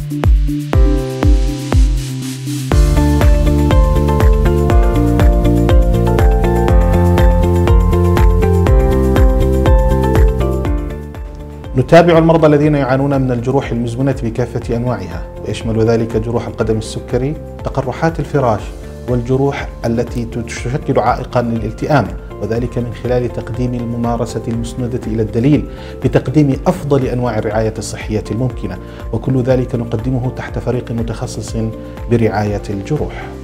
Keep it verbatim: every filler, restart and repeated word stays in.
نتابع المرضى الذين يعانون من الجروح المزمنة بكافة أنواعها، ويشمل ذلك جروح القدم السكري، تقرحات الفراش، والجروح التي تشكل عائقا للالتئام، وذلك من خلال تقديم الممارسة المسندة إلى الدليل بتقديم أفضل أنواع الرعاية الصحية الممكنة، وكل ذلك نقدمه تحت فريق متخصص برعاية الجروح.